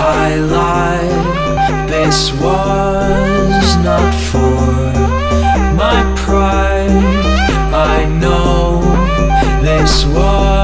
I lied, this was not for my pride. I know this was